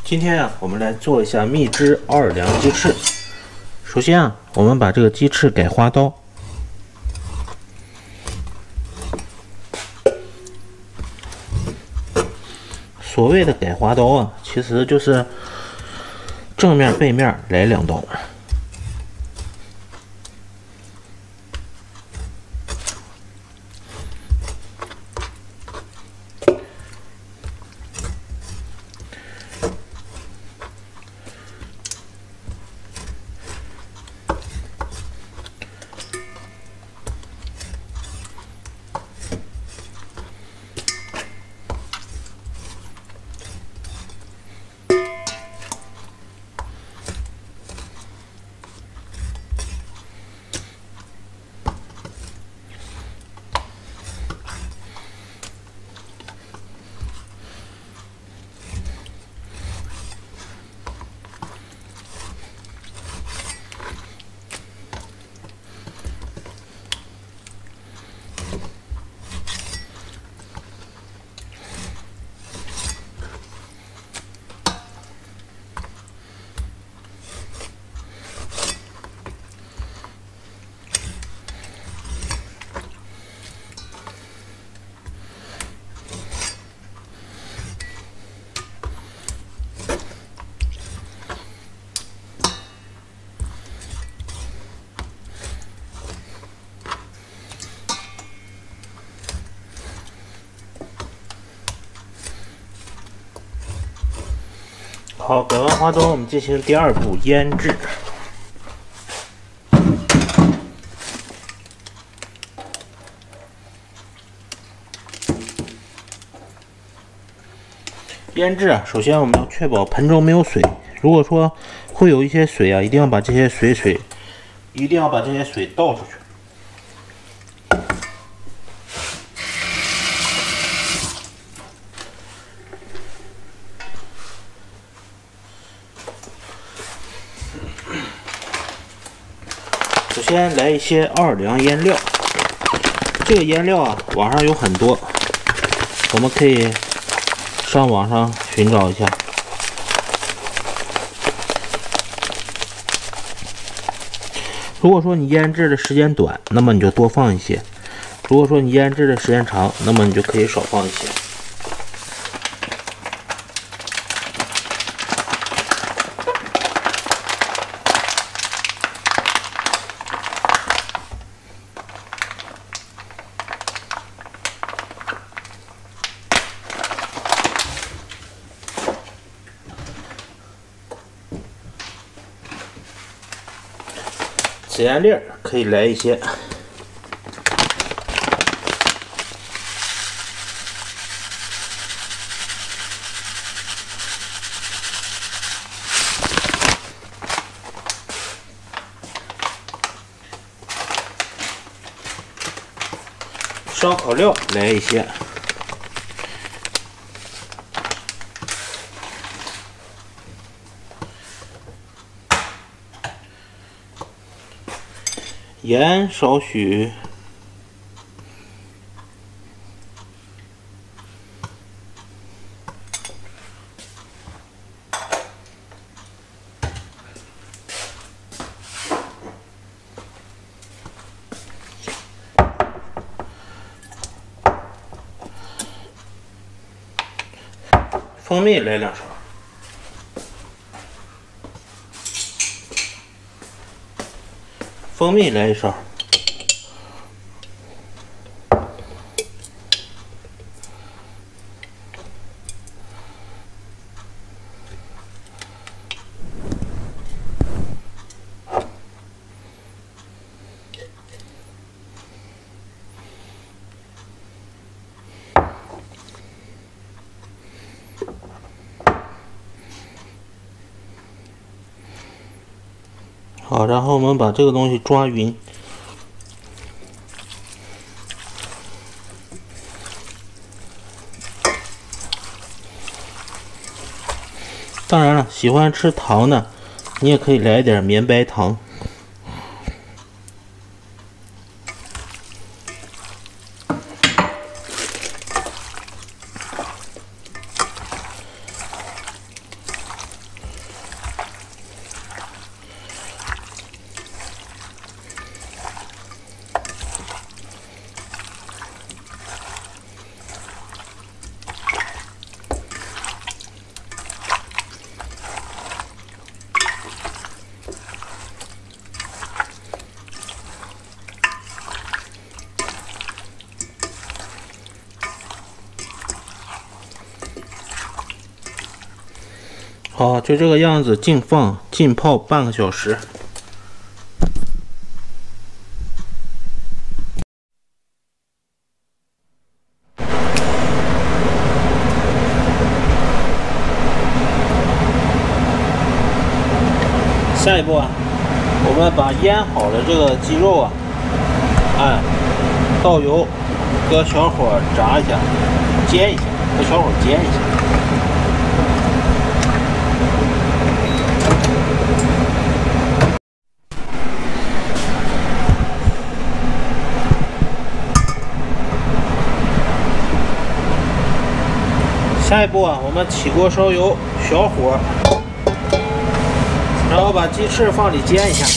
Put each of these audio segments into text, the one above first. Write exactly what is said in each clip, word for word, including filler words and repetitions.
今天啊，我们来做一下蜜汁奥尔良鸡翅。首先啊，我们把这个鸡翅给花刀。所谓的改花刀啊，其实就是正面、背面来两刀。好，改完花刀，我们进行第二步腌制。腌制啊，首先我们要确保盆中没有水。如果说会有一些水啊，一定要把这些水水，一定要把这些水倒出去。首先来一些奥尔良腌料，这个腌料啊，网上有很多，我们可以上网上寻找一下。如果说你腌制的时间短，那么你就多放一些；如果说你腌制的时间长，那么你就可以少放一些。孜然粒可以来一些，烧烤料来一些。盐少许，蜂蜜来两勺。蜂蜜来一勺，好，然后我们把这个东西抓匀。当然了，喜欢吃糖的，你也可以来一点绵白糖。 好，就这个样子，静放浸泡半个小时。下一步啊，我们把腌好的这个鸡肉啊，哎，倒油，搁小火炸一下，煎一下，搁小火煎一下。下一步啊，我们起锅烧油，小火。 然后把鸡翅放里煎一下，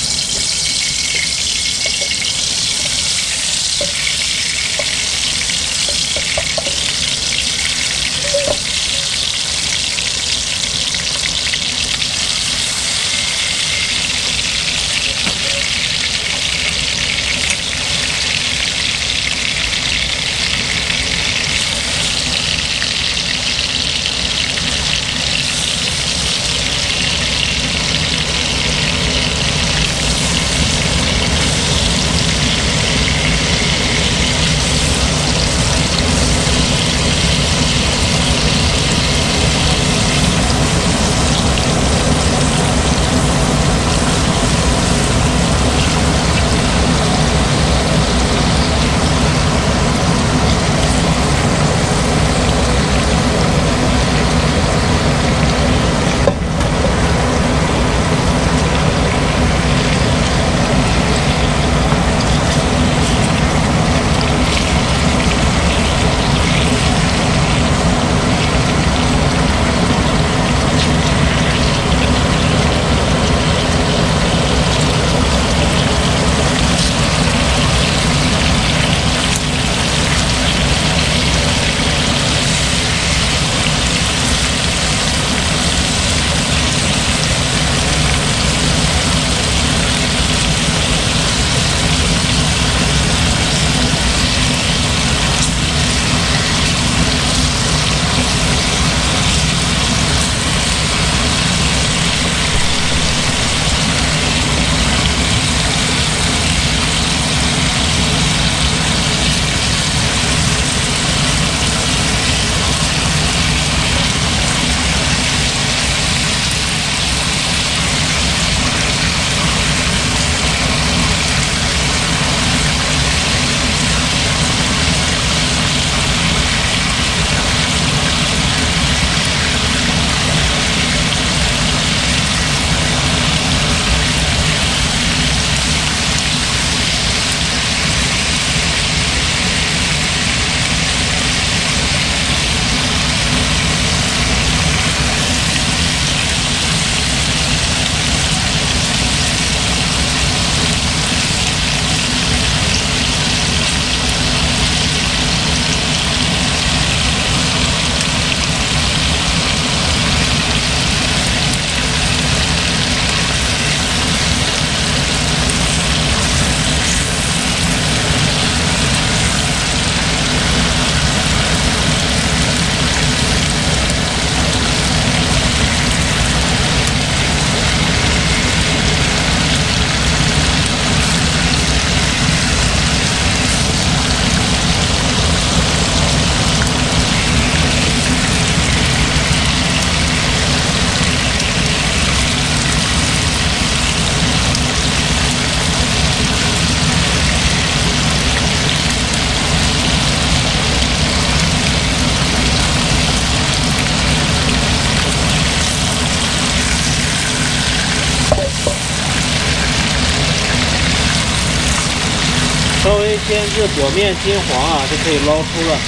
稍微煎至表面金黄啊，就可以捞出了。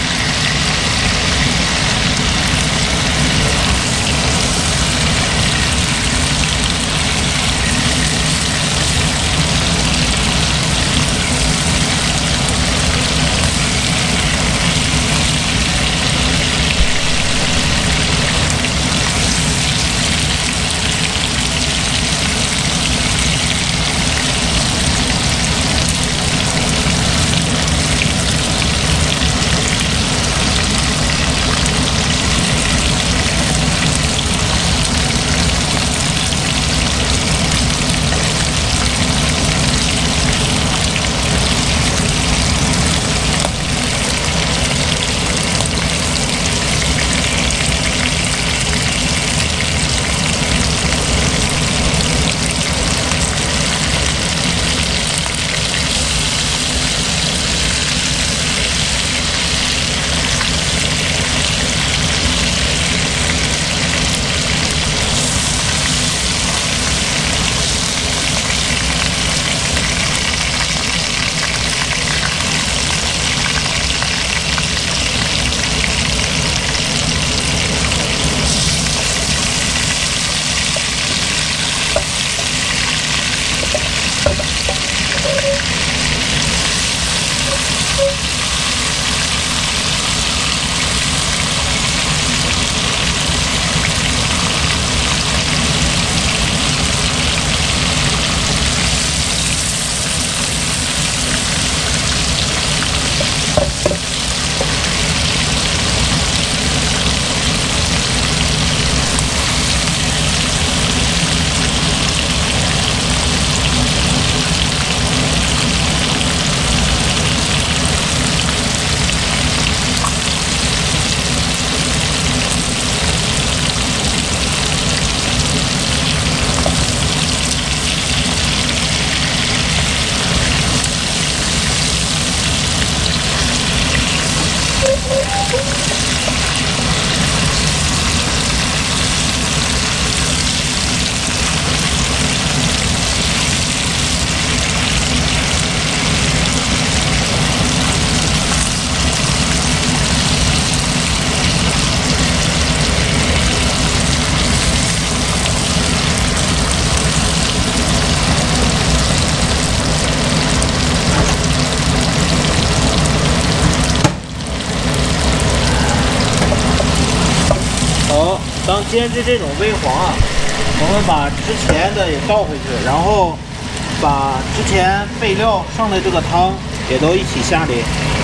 煎至这种微黄啊，我们把之前的也倒回去，然后把之前备料剩的这个汤也都一起下里。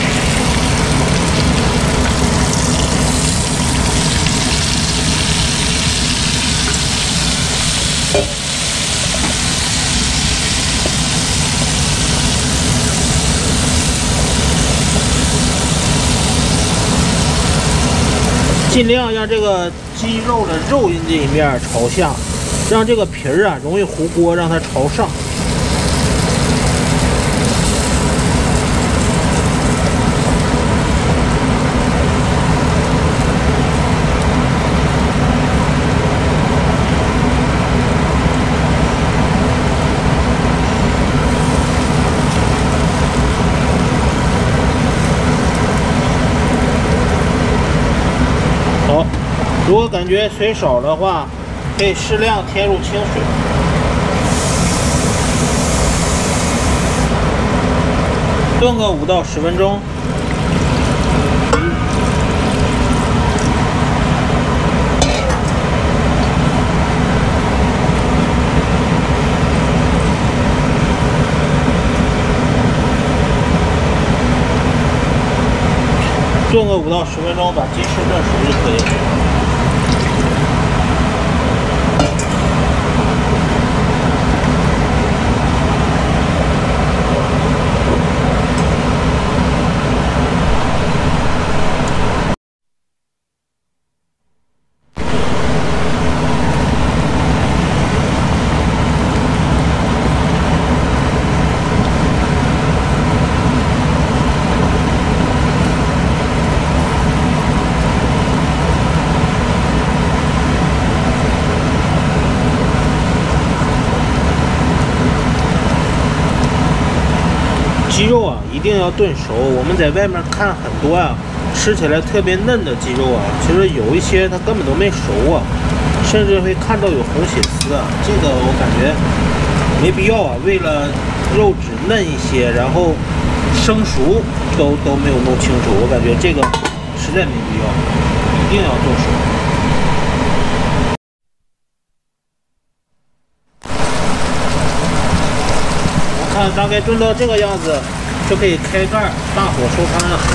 尽量让这个鸡肉的肉筋这一面朝下，让这个皮儿啊容易糊锅，让它朝上。好，如果感觉水少的话，可以适量添入清水。炖个五到十分钟。炖个五到十分钟，把鸡翅炖熟就可以了。鸡肉啊，一定要炖熟。我们在外面看很多啊，吃起来特别嫩的鸡肉啊，其实有一些它根本都没熟啊，甚至会看到有红血丝啊。这个我感觉没必要啊。为了肉质嫩一些，然后生熟都都没有弄清楚，我感觉这个实在没必要，一定要炖熟。看，大概炖到这个样子，就可以开盖，大火收汤了。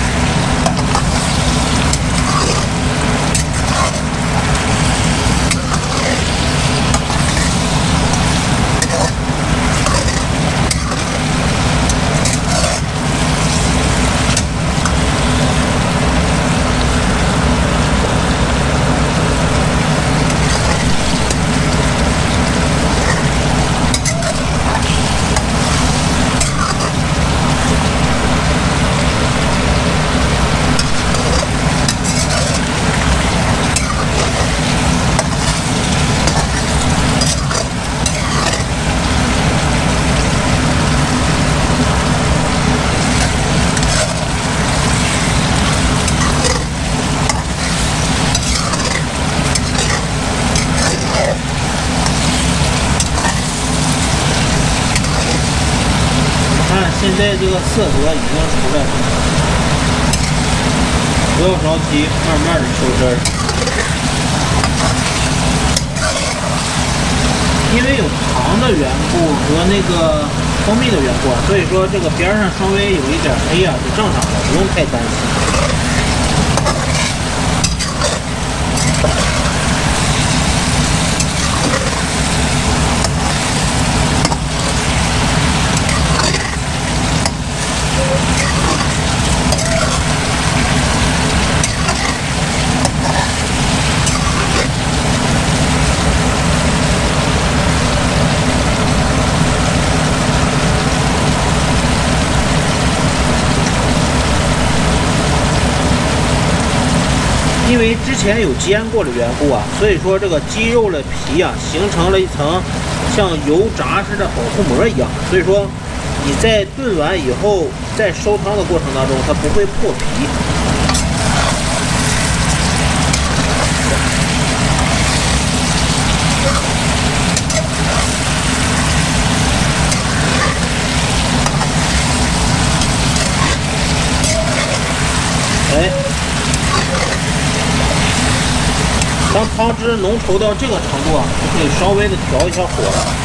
现在这个色泽已经出来了，不要着急，慢慢的收汁儿。因为有糖的缘故和那个蜂蜜的缘故，所以说这个边上稍微有一点黑啊，是正常的，不用太担心。因为之前有煎过的缘故啊，所以说这个鸡肉的皮啊形成了一层像油炸似的保护膜一样，所以说你在炖完以后，在收汤的过程当中，它不会破皮。哎。 当汤汁浓稠到这个程度啊，就可以稍微的调一下火了。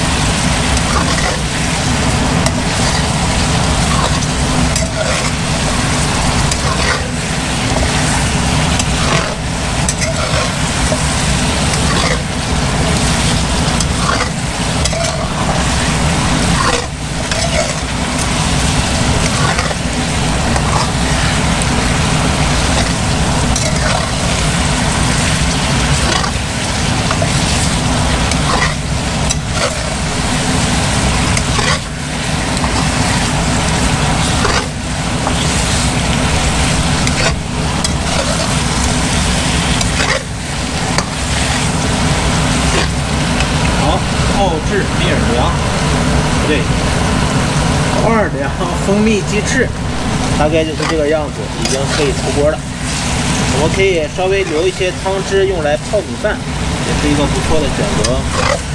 奥制米尔凉，不对，奥凉蜂蜜鸡翅，大概就是这个样子，已经可以出锅了。我们可以稍微留一些汤汁用来泡米饭，也是一个不错的选择。